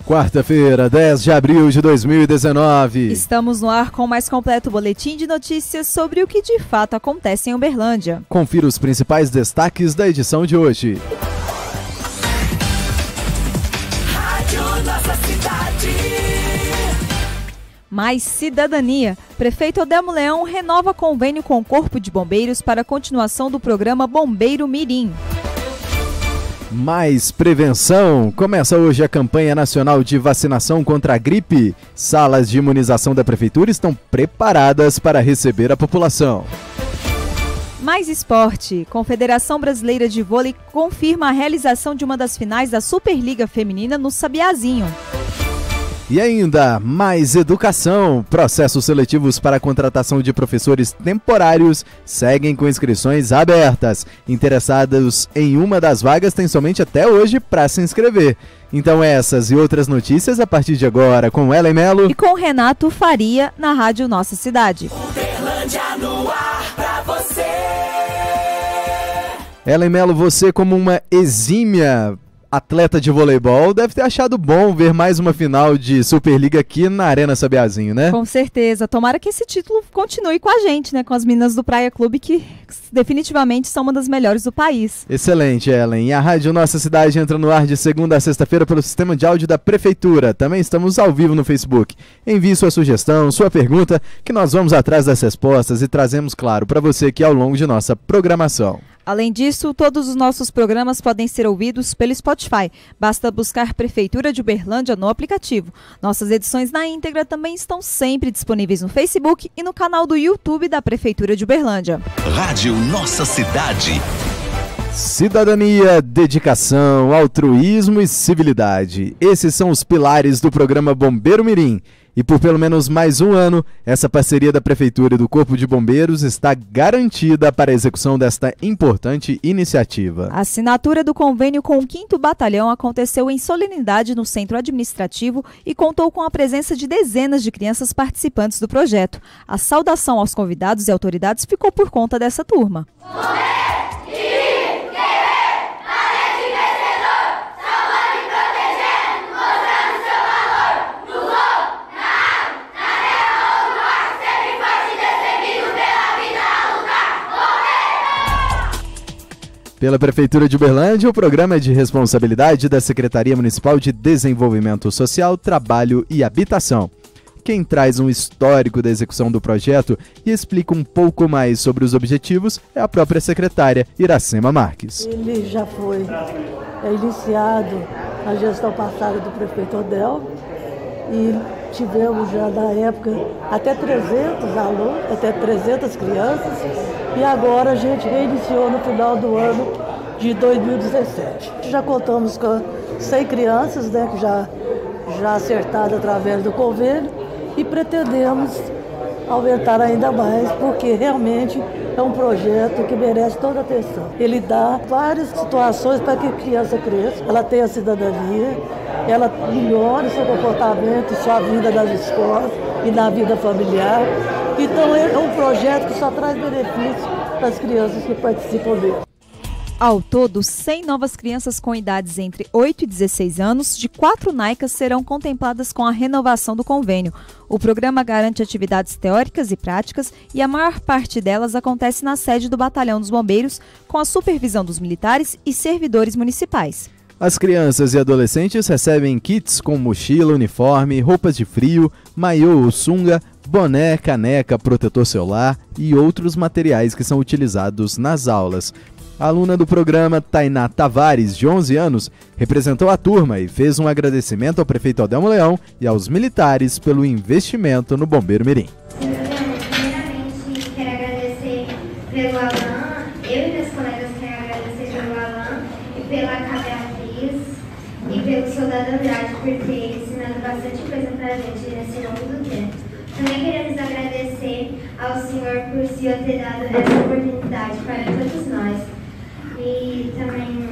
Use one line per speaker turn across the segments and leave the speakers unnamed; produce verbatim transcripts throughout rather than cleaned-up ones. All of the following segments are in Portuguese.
Quarta-feira, dez de abril de dois mil e dezenove.
Estamos no ar com o mais completo boletim de notícias sobre o que de fato acontece em Uberlândia.
Confira os principais destaques da edição de hoje.
Rádio Nossa Cidade.
Mais cidadania. Prefeito Odelmo Leão renova convênio com o Corpo de Bombeiros para a continuação do programa Bombeiro Mirim.
Mais prevenção. Começa hoje a campanha nacional de vacinação contra a gripe. Salas de imunização da Prefeitura estão preparadas para receber a população.
Mais esporte. Confederação Brasileira de Vôlei confirma a realização de uma das finais da Superliga Feminina no Sabiazinho.
E ainda, mais educação. Processos seletivos para a contratação de professores temporários seguem com inscrições abertas. Interessados em uma das vagas têm somente até hoje para se inscrever. Então essas e outras notícias a partir de agora com Ellen Melo
e com Renato Faria na Rádio Nossa Cidade.
Uberlândia no ar pra você.
Ellen Melo, você como uma exímia atleta de voleibol, deve ter achado bom ver mais uma final de Superliga aqui na Arena Sabiazinho, né?
Com certeza. Tomara que esse título continue com a gente, né? Com as meninas do Praia Clube, que definitivamente são uma das melhores do país.
Excelente, Ellen. E a Rádio Nossa Cidade entra no ar de segunda a sexta-feira pelo sistema de áudio da Prefeitura. Também estamos ao vivo no Facebook. Envie sua sugestão, sua pergunta, que nós vamos atrás das respostas e trazemos, claro, para você aqui ao longo de nossa programação.
Além disso, todos os nossos programas podem ser ouvidos pelo Spotify. Basta buscar Prefeitura de Uberlândia no aplicativo. Nossas edições na íntegra também estão sempre disponíveis no Facebook e no canal do YouTube da Prefeitura de Uberlândia.
Rádio Nossa Cidade.
Cidadania, dedicação, altruísmo e civilidade. Esses são os pilares do programa Bombeiro Mirim. E por pelo menos mais um ano, essa parceria da Prefeitura e do Corpo de Bombeiros está garantida para a execução desta importante iniciativa.
A assinatura do convênio com o quinto Batalhão aconteceu em solenidade no Centro Administrativo e contou com a presença de dezenas de crianças participantes do projeto. A saudação aos convidados e autoridades ficou por conta dessa turma.
Pela Prefeitura de Uberlândia, o programa é de responsabilidade da Secretaria Municipal de Desenvolvimento Social, Trabalho e Habitação. Quem traz um histórico da execução do projeto e explica um pouco mais sobre os objetivos é a própria secretária Iracema Marques.
Ele já foi é, iniciado na gestão passada do prefeito Odelmo e tivemos já na época até trezentos alunos, até trezentas crianças, e agora a gente reiniciou no final do ano de dois mil e dezessete. Já contamos com cem crianças, né, que já, já acertadas através do convênio, e pretendemos aumentar ainda mais, porque realmente é um projeto que merece toda a atenção. Ele dá várias situações para que a criança cresça, ela tenha cidadania, ela melhore seu comportamento e sua vida nas escolas e na vida familiar. Então é um projeto que só traz benefício para as crianças que participam dele.
Ao todo, cem novas crianças com idades entre oito e dezesseis anos de quatro naicas serão contempladas com a renovação do convênio. O programa garante atividades teóricas e práticas e a maior parte delas acontece na sede do Batalhão dos Bombeiros, com a supervisão dos militares e servidores municipais.
As crianças e adolescentes recebem kits com mochila, uniforme, roupas de frio, maiô ou sunga, boné, caneca, protetor solar e outros materiais que são utilizados nas aulas. A aluna do programa, Tainá Tavares, de onze anos, representou a turma e fez um agradecimento ao prefeito Odelmo Leão e aos militares pelo investimento no Bombeiro Mirim.
Primeiramente, quero agradecer pelo Alan, eu e meus colegas quero agradecer pelo Alan e pela Cabeatriz e pelo Soldado Andrade por ter ensinado bastante coisa pra gente nesse longo do tempo. Também queremos agradecer ao senhor por o senhor ter dado essa oportunidade para todos nós. E também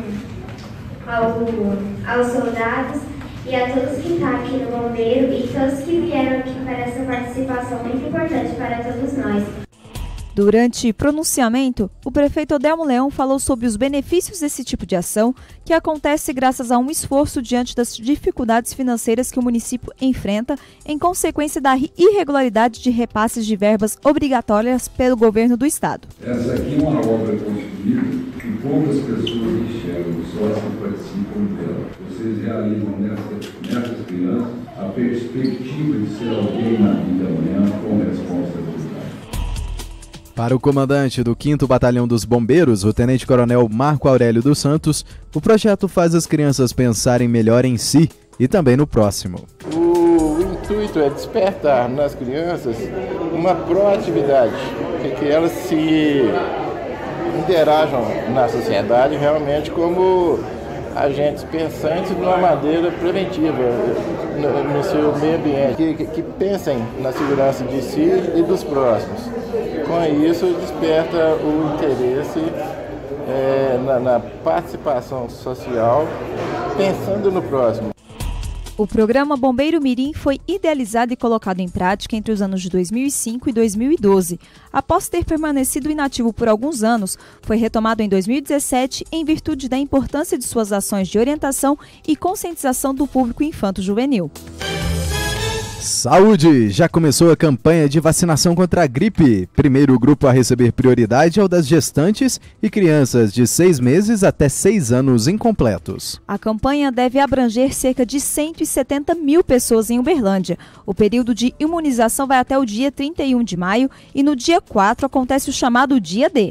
ao, aos soldados e a todos que estão aqui no Bombeiro e todos que vieram aqui para essa participação muito importante para todos nós.
Durante pronunciamento, o prefeito Odelmo Leão falou sobre os benefícios desse tipo de ação, que acontece graças a um esforço diante das dificuldades financeiras que o município enfrenta em consequência da irregularidade de repasses de verbas obrigatórias pelo governo do estado.
Essa aqui é uma obra construída que poucas pessoas enxergam, só que participam dela. Vocês realizam nessas, nessas crianças a perspectiva de ser alguém na vida amanhã com responsabilidade.
Para o comandante do quinto Batalhão dos Bombeiros, o tenente-coronel Marco Aurélio dos Santos, o projeto faz as crianças pensarem melhor em si e também no próximo.
O intuito é despertar nas crianças uma proatividade, que elas se interajam na sociedade realmente como agentes pensantes de uma maneira preventiva no, no seu meio ambiente, que, que, que pensem na segurança de si e dos próximos. Com isso, desperta o interesse é, na, na participação social, pensando no próximo.
O programa Bombeiro Mirim foi idealizado e colocado em prática entre os anos de dois mil e cinco e dois mil e doze. Após ter permanecido inativo por alguns anos, foi retomado em dois mil e dezessete em virtude da importância de suas ações de orientação e conscientização do público infanto-juvenil.
Saúde! Já começou a campanha de vacinação contra a gripe. Primeiro grupo a receber prioridade é o das gestantes e crianças de seis meses até seis anos incompletos.
A campanha deve abranger cerca de cento e setenta mil pessoas em Uberlândia. O período de imunização vai até o dia trinta e um de maio e no dia quatro acontece o chamado Dia D.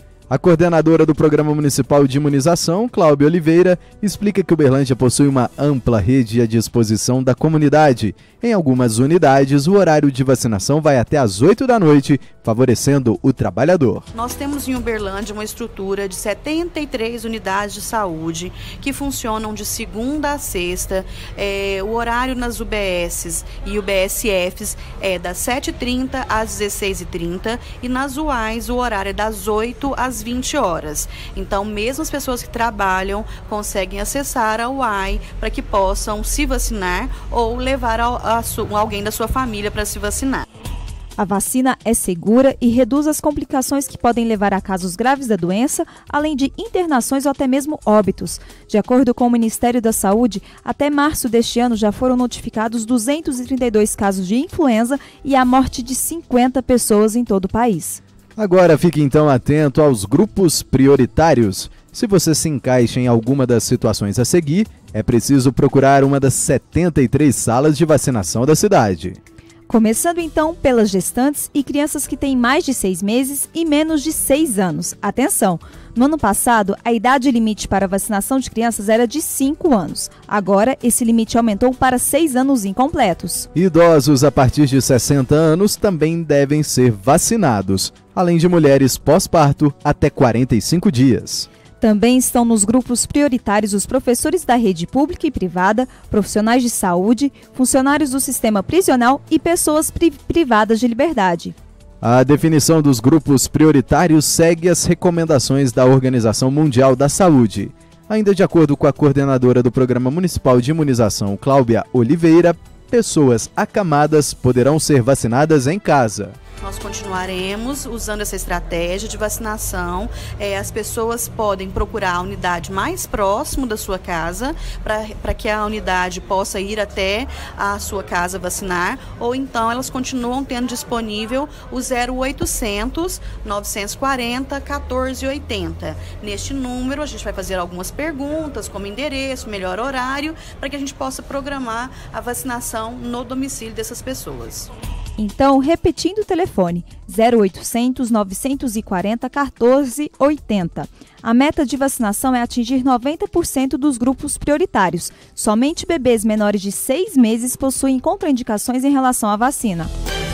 A coordenadora do Programa Municipal de Imunização, Cláudia Oliveira, explica que Uberlândia possui uma ampla rede à disposição da comunidade. Em algumas unidades, o horário de vacinação vai até às oito da noite, favorecendo o trabalhador.
Nós temos em Uberlândia uma estrutura de setenta e três unidades de saúde que funcionam de segunda a sexta. É, o horário nas U B Ss e U B S Fs é das sete e trinta às dezesseis e trinta e nas U A Is o horário é das oito às vinte horas. Então, mesmo as pessoas que trabalham conseguem acessar a U A I para que possam se vacinar ou levar a, a su, alguém da sua família para se vacinar.
A vacina é segura e reduz as complicações que podem levar a casos graves da doença, além de internações ou até mesmo óbitos. De acordo com o Ministério da Saúde, até março deste ano já foram notificados duzentos e trinta e dois casos de influenza e a morte de cinquenta pessoas em todo o país.
Agora fique então atento aos grupos prioritários. Se você se encaixa em alguma das situações a seguir, é preciso procurar uma das setenta e três salas de vacinação da cidade.
Começando então pelas gestantes e crianças que têm mais de seis meses e menos de seis anos. Atenção! No ano passado, a idade limite para a vacinação de crianças era de cinco anos. Agora, esse limite aumentou para seis anos incompletos.
Idosos a partir de sessenta anos também devem ser vacinados, além de mulheres pós-parto até quarenta e cinco dias.
Também estão nos grupos prioritários os professores da rede pública e privada, profissionais de saúde, funcionários do sistema prisional e pessoas pri- privadas de liberdade.
A definição dos grupos prioritários segue as recomendações da Organização Mundial da Saúde. Ainda de acordo com a coordenadora do Programa Municipal de Imunização, Cláudia Oliveira, pessoas acamadas poderão ser vacinadas em casa.
Nós continuaremos usando essa estratégia de vacinação. É, as pessoas podem procurar a unidade mais próxima da sua casa para que a unidade possa ir até a sua casa vacinar, ou então elas continuam tendo disponível o zero oitocentos, novecentos e quarenta, quatorze oitenta. Neste número a gente vai fazer algumas perguntas, como endereço, melhor horário, para que a gente possa programar a vacinação no domicílio dessas pessoas.
Então, repetindo o telefone, zero oitocentos, novecentos e quarenta, quatorze oitenta. A meta de vacinação é atingir noventa por cento dos grupos prioritários. Somente bebês menores de seis meses possuem contraindicações em relação à vacina.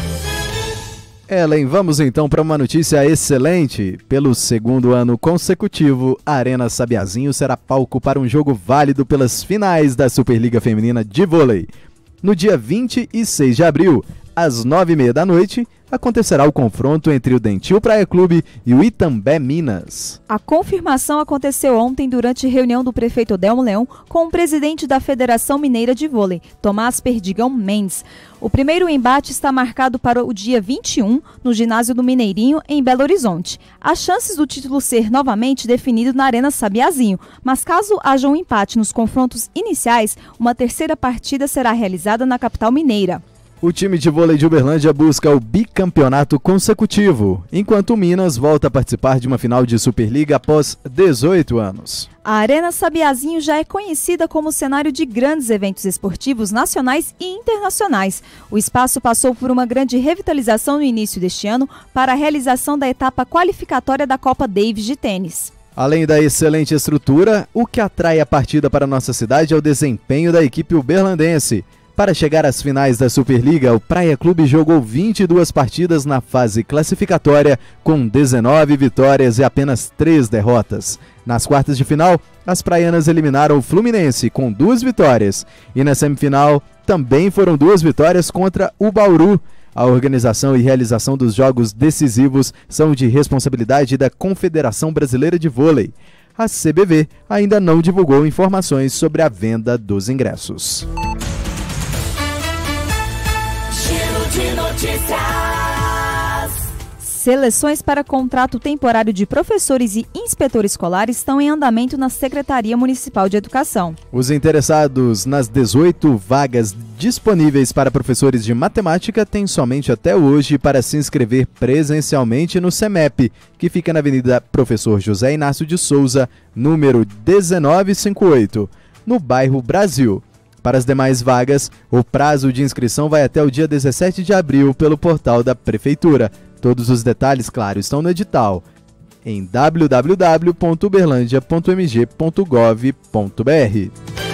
Ellen, vamos então para uma notícia excelente. Pelo segundo ano consecutivo, a Arena Sabiazinho será palco para um jogo válido pelas finais da Superliga Feminina de Vôlei. No dia vinte e seis de abril, às nove e meia da noite, acontecerá o confronto entre o Dentil Praia Clube e o Itambé Minas.
A confirmação aconteceu ontem durante reunião do prefeito Odelmo Leão com o presidente da Federação Mineira de Vôlei, Tomás Perdigão Mendes. O primeiro embate está marcado para o dia vinte e um, no ginásio do Mineirinho, em Belo Horizonte. As chances do título ser novamente definido na Arena Sabiazinho, mas caso haja um empate nos confrontos iniciais, uma terceira partida será realizada na capital mineira.
O time de vôlei de Uberlândia busca o bicampeonato consecutivo, enquanto o Minas volta a participar de uma final de Superliga após dezoito anos.
A Arena Sabiazinho já é conhecida como cenário de grandes eventos esportivos nacionais e internacionais. O espaço passou por uma grande revitalização no início deste ano para a realização da etapa qualificatória da Copa Davis de tênis.
Além da excelente estrutura, o que atrai a partida para nossa cidade é o desempenho da equipe uberlandense. Para chegar às finais da Superliga, o Praia Clube jogou vinte e duas partidas na fase classificatória, com dezenove vitórias e apenas três derrotas. Nas quartas de final, as praianas eliminaram o Fluminense com duas vitórias. E na semifinal, também foram duas vitórias contra o Bauru. A organização e realização dos jogos decisivos são de responsabilidade da Confederação Brasileira de Vôlei. A C B V ainda não divulgou informações sobre a venda dos ingressos.
De notícias.
Seleções para contrato temporário de professores e inspetores escolares estão em andamento na Secretaria Municipal de Educação.
Os interessados nas dezoito vagas disponíveis para professores de matemática têm somente até hoje para se inscrever presencialmente no CEMEP, que fica na Avenida Professor José Inácio de Souza, número dezenove cinquenta e oito, no bairro Brasil. Para as demais vagas, o prazo de inscrição vai até o dia dezessete de abril pelo portal da Prefeitura. Todos os detalhes, claro, estão no edital em w w w ponto uberlandia ponto m g ponto gov ponto b r.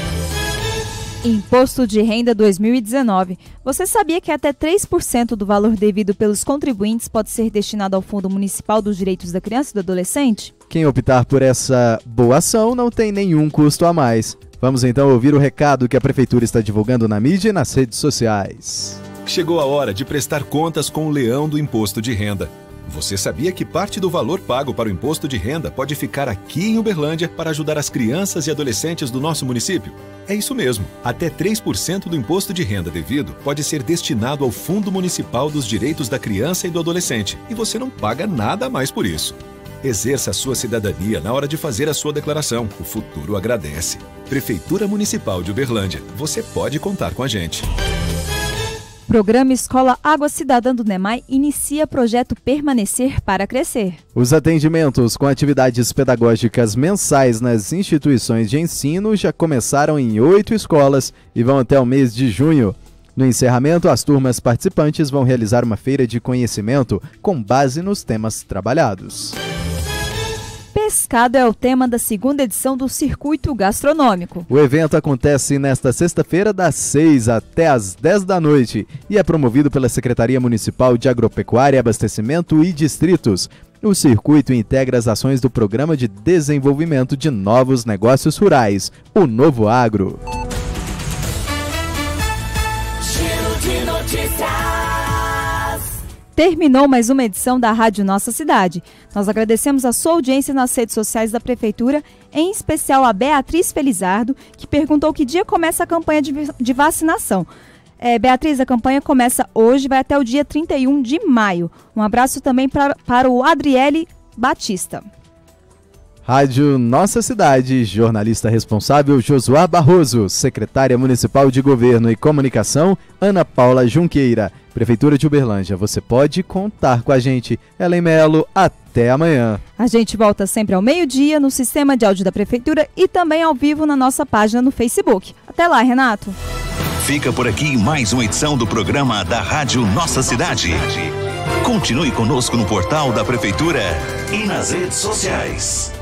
Imposto de Renda dois mil e dezenove. Você sabia que até três por cento do valor devido pelos contribuintes pode ser destinado ao Fundo Municipal dos Direitos da Criança e do Adolescente?
Quem optar por essa boa ação não tem nenhum custo a mais. Vamos então ouvir o recado que a Prefeitura está divulgando na mídia e nas redes sociais.
Chegou a hora de prestar contas com o leão do Imposto de Renda. Você sabia que parte do valor pago para o Imposto de Renda pode ficar aqui em Uberlândia para ajudar as crianças e adolescentes do nosso município? É isso mesmo. Até três por cento do Imposto de Renda devido pode ser destinado ao Fundo Municipal dos Direitos da Criança e do Adolescente. E você não paga nada a mais por isso. Exerça a sua cidadania na hora de fazer a sua declaração. O futuro agradece. Prefeitura Municipal de Uberlândia. Você pode contar com a gente.
Programa Escola Água Cidadã do NEMAI inicia projeto Permanecer para Crescer.
Os atendimentos com atividades pedagógicas mensais nas instituições de ensino já começaram em oito escolas e vão até o mês de junho. No encerramento, as turmas participantes vão realizar uma feira de conhecimento com base nos temas trabalhados.
Pescado é o tema da segunda edição do Circuito Gastronômico.
O evento acontece nesta sexta-feira, das seis até as dez da noite, e é promovido pela Secretaria Municipal de Agropecuária, Abastecimento e Distritos. O circuito integra as ações do Programa de Desenvolvimento de Novos Negócios Rurais, o Novo Agro.
Giro de notícias.
Terminou mais uma edição da Rádio Nossa Cidade. Nós agradecemos a sua audiência nas redes sociais da Prefeitura, em especial a Beatriz Felizardo, que perguntou que dia começa a campanha de, de vacinação. É, Beatriz, a campanha começa hoje e vai até o dia trinta e um de maio. Um abraço também pra, para o Adriele Batista.
Rádio Nossa Cidade, jornalista responsável Josuá Barroso, secretária municipal de Governo e Comunicação Ana Paula Junqueira. Prefeitura de Uberlândia, você pode contar com a gente. Ellen Melo, até amanhã.
A gente volta sempre ao meio-dia no sistema de áudio da Prefeitura e também ao vivo na nossa página no Facebook. Até lá, Renato.
Fica por aqui mais uma edição do programa da Rádio Nossa Cidade. Continue conosco no portal da Prefeitura e nas redes sociais.